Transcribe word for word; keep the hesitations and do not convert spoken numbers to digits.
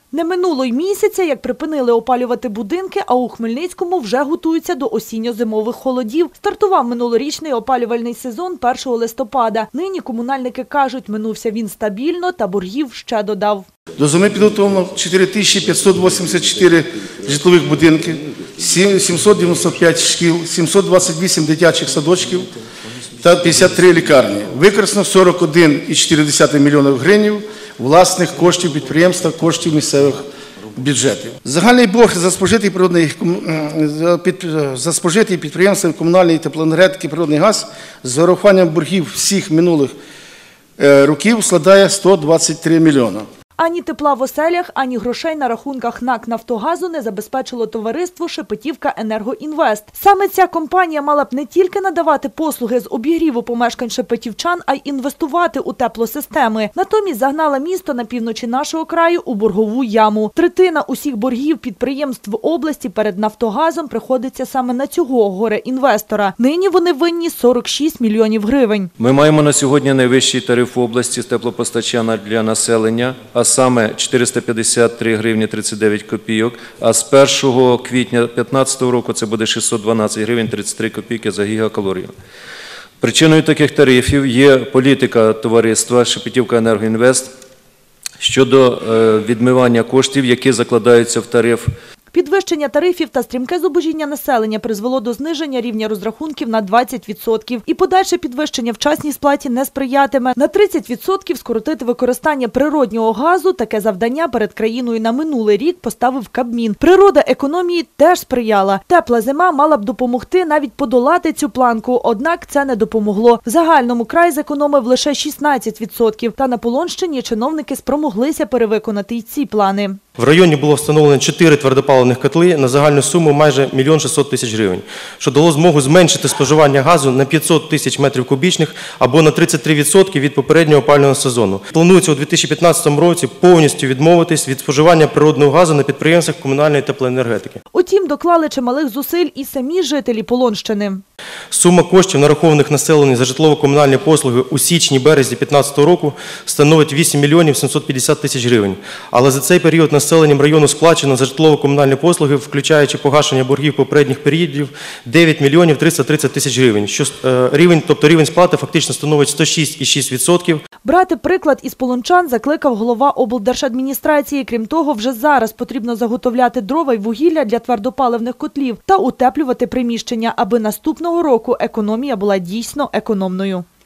Не минуло й місяця, як припинили опалювати будинки, а у Хмельницькому вже готуються до осінньо-зимових холодів. Стартував минулорічний опалювальний сезон першого листопада. Нині комунальники кажуть, минувся він стабільно та боргів ще додав. До зими підготовлено чотири тисячі п'ятсот вісімдесят чотири житлових будинки, сімсот дев'яносто п'ять шкіл, сімсот двадцять вісім дитячих садочків та п'ятдесят три лікарні. Використано сорок один цілих чотири десятих мільйона гривень власних коштів підприємства, коштів місцевих бюджетів. Загальний борг за спожитий природний, за спожитий підприємством комунальної теплоенергетики природний газ з урахуванням боргів всіх минулих років складає сто двадцять три мільйони. Ані тепла в оселях, ані грошей на рахунках НАК «Нафтогазу» не забезпечило товариство «Шепетівка Енергоінвест». Саме ця компанія мала б не тільки надавати послуги з обігріву помешкань шепетівчан, а й інвестувати у теплосистеми. Натомість загнала місто на півночі нашого краю у боргову яму. Третина усіх боргів підприємств області перед «Нафтогазом» приходиться саме на цього горе-інвестора. Нині вони винні сорок шість мільйонів гривень. Ми маємо на сьогодні найвищий тариф області з теплопостачання для населення, а саме чотириста п'ятдесят три гривні тридцять дев'ять копійок, а з першого квітня дві тисячі п'ятнадцятого року це буде шістсот дванадцять гривень тридцять три копійки за гігакалорію. Причиною таких тарифів є політика товариства «Шепетівка Енергоінвест» щодо відмивання коштів, які закладаються в тариф. Підвищення тарифів та стрімке зубожіння населення призвело до зниження рівня розрахунків на двадцять відсотків. І подальше підвищення в часній сплаті не сприятиме. На тридцять відсотків скоротити використання природнього газу – таке завдання перед країною на минулий рік поставив Кабмін. Природа економії теж сприяла. Тепла зима мала б допомогти навіть подолати цю планку, однак це не допомогло. В загальному край зекономив лише шістнадцять відсотків. Та на Полонщині чиновники спромоглися перевиконати й ці плани. В районі було встановлено чотири твердопаливних котли на загальну суму майже мільйон шістсот тисяч гривень, що дало змогу зменшити споживання газу на п'ятсот тисяч метрів кубічних або на тридцять три відсотки від попереднього опалювального сезону. Планується у дві тисячі п'ятнадцятому році повністю відмовитись від споживання природного газу на підприємствах комунальної теплоенергетики. Утім, доклали чималих зусиль і самі жителі Полонщини. Сума коштів, нарахованих населенню за житлово-комунальні послуги у січні-березні дві тисячі п'ятнадцятого року становить вісім мільйонів сімсот п'ятдесят тисяч гривень. Але за цей період населенням району сплачено за житлово-комунальні послуги, включаючи погашення боргів попередніх періодів, дев'ять мільйонів триста тридцять тисяч гривень, що рівень, тобто рівень сплати фактично становить сто шість цілих шість десятих відсотка. Брати приклад із полончан закликав голова облдержадміністрації. Крім того, вже зараз потрібно заготовляти дрова й вугілля для твердопаливних котлів та утеплювати приміщення, аби наступного року економія була дійсно економною.